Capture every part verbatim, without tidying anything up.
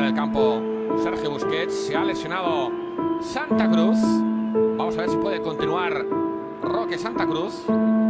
del campo Sergio Busquets. Se ha lesionado Santa Cruz. Vamos a ver si puede continuar Roque Santa Cruz.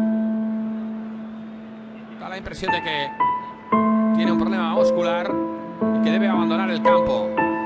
Da la impresión de que tiene un problema muscular y que debe abandonar el campo.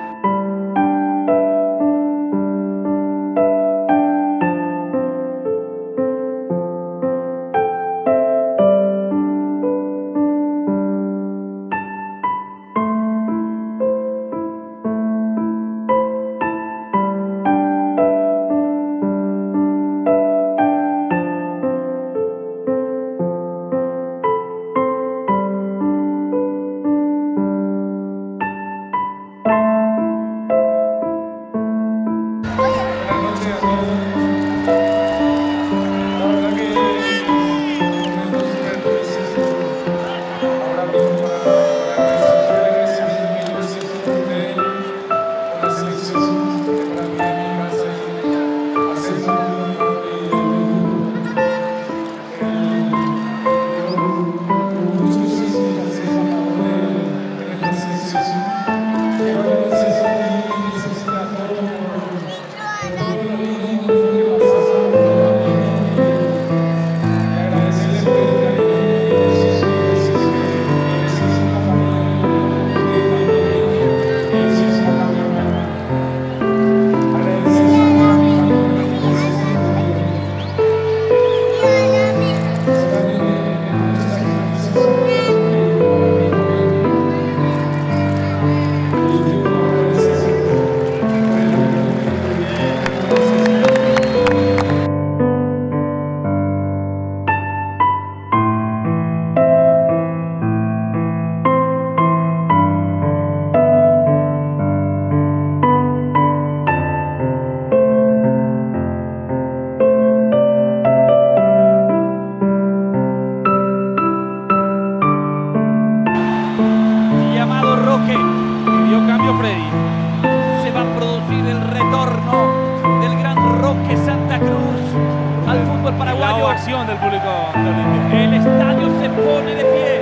Del público de el estadio se pone de pie.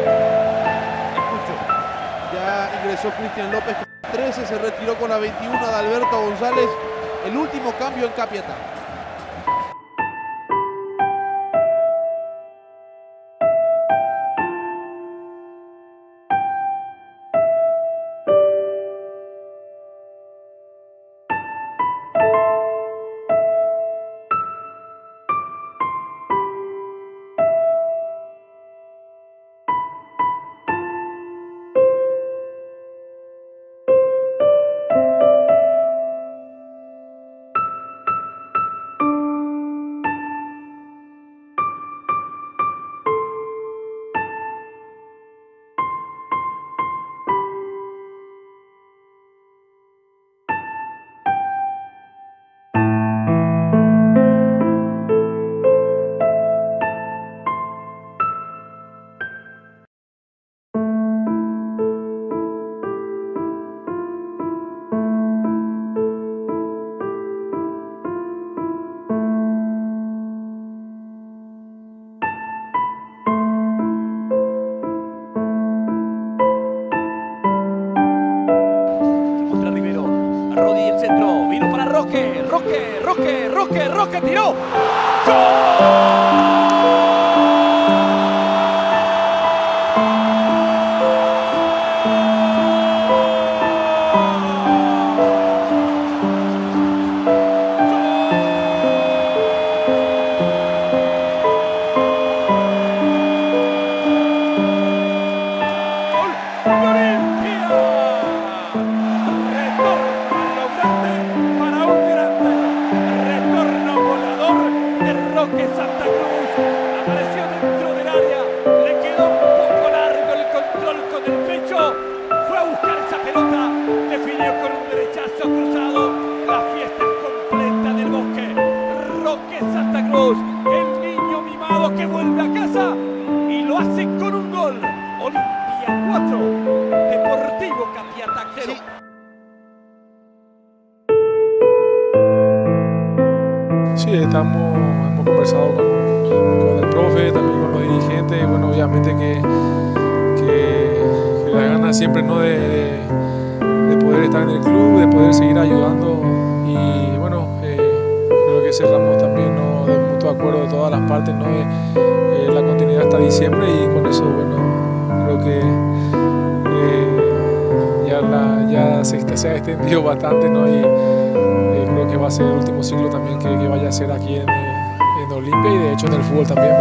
Escucho. Ya ingresó Cristian López con trece, se retiró con la veintiuno de Alberto González. El último cambio en Capiatá. Roque, Roque, Roque, Roque, Roque tiró. ¡Gol! Sí, estamos, hemos conversado con, con el profe, también con los dirigentes, bueno, obviamente que, que, que la gana siempre, ¿no?, de, de, de poder poder estar en el club, de poder seguir ayudando y bueno, eh, creo que cerramos también, ¿no?, de mutuo acuerdo de todas las partes, ¿no? Eh, eh, la continuidad hasta diciembre y con eso, bueno, creo que eh, ya, la, ya se, se ha extendido bastante, ¿no? Y eh, creo que va a ser el último ciclo también que, que vaya a ser aquí en, en Olimpia y de hecho en el fútbol también.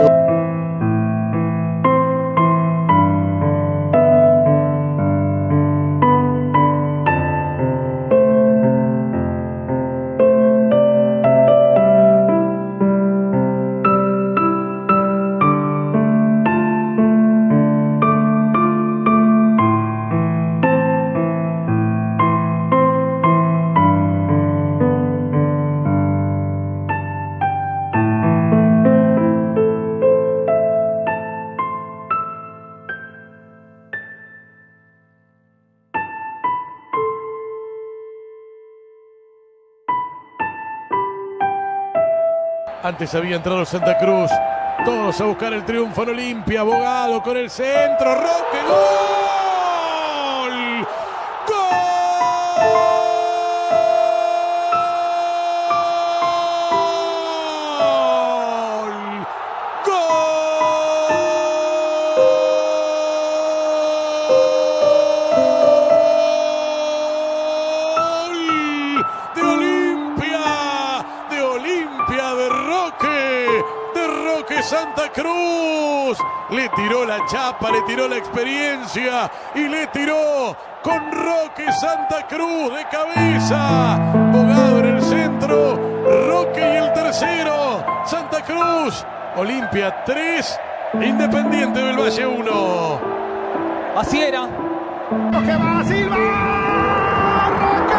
Antes había entrado Santa Cruz. Todos a buscar el triunfo en Olimpia. Abogado con el centro. Roque. ¡Gol! ¡Gol! Santa Cruz le tiró la chapa, le tiró la experiencia y le tiró con Roque Santa Cruz de cabeza. Bogado en el centro, Roque y el tercero. Santa Cruz, Olimpia tres, Independiente del Valle uno. Así era. ¡Roque va, Silva! ¡Roque!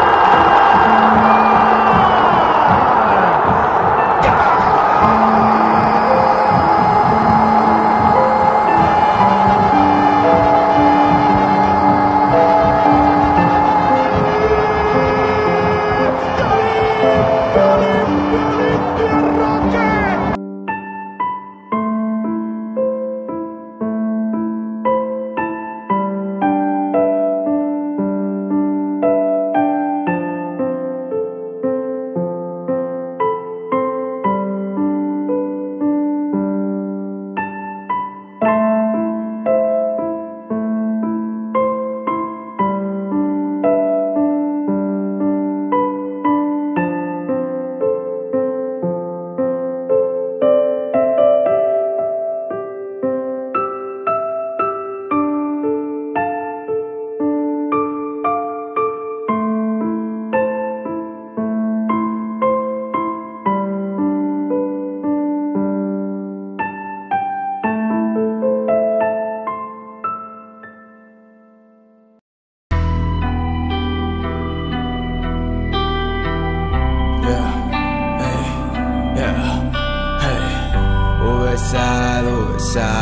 besar, o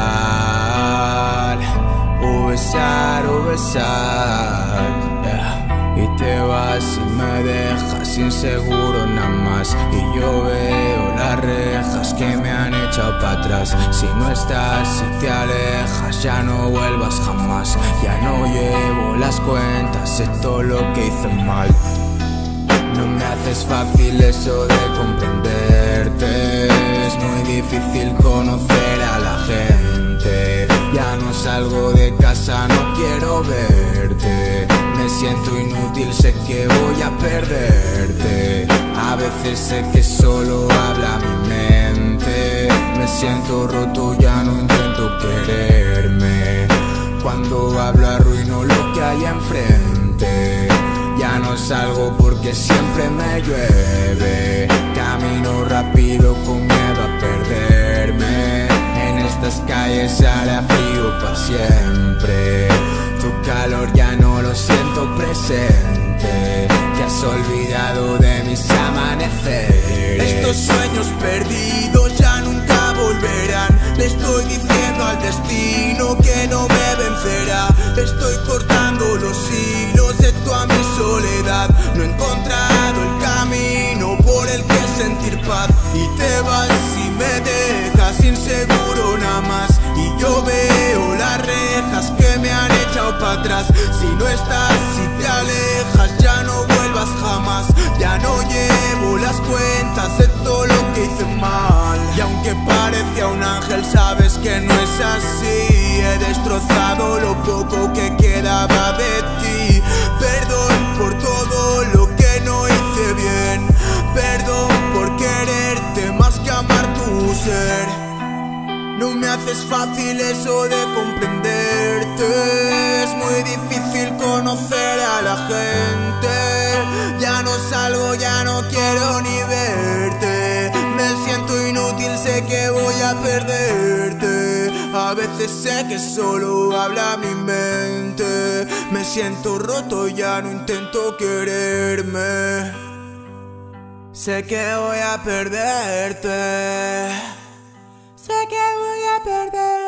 besar, o besar, o besar, yeah. Y te vas y me dejas inseguro nada más. Y yo veo las rejas que me han echado para atrás. Si no estás, si te alejas, ya no vuelvas jamás. Ya no llevo las cuentas, sé todo lo que hice mal. No me haces fácil eso de comprenderte. Es muy difícil conocer a la gente. Ya no salgo de casa, no quiero verte. Me siento inútil, sé que voy a perderte. A veces sé que solo habla mi mente. Me siento roto, ya no intento quererme. Cuando hablo arruino lo que hay enfrente. Ya no salgo porque siempre me llueve. Camino rápido con miedo a perderme. En estas calles sale frío para siempre. Tu calor ya no lo siento presente. Te has olvidado de mis amaneceres. Estos sueños perdidos ya nunca volverán. Le estoy diciendo al destino que no me vencerá. Estoy cortando los hilos de toda mi soledad. No he encontrado el camino por el que sentir paz. Y te vas y me dejas inseguro nada más. Y yo veo las rejas que me han echado para atrás. Si no estás, si te alejas, ya no vuelvas jamás. Ya no llevo las cuentas de todo lo que hice mal. Y aunque parecía un ángel, sabes que no es así. He destrozado lo poco que quedaba de ti. Perdón por todo lo que no hice bien. Perdón por quererte más que amar tu ser. No me haces fácil eso de comprenderte. Es muy difícil conocer a la gente. Ya no salgo, ya no quiero ni verte. Me siento inútil, sé que voy a perderte. A veces sé que solo habla mi mente. Me siento roto, ya no intento quererme. Sé que voy a perderte. Sé que voy a perder.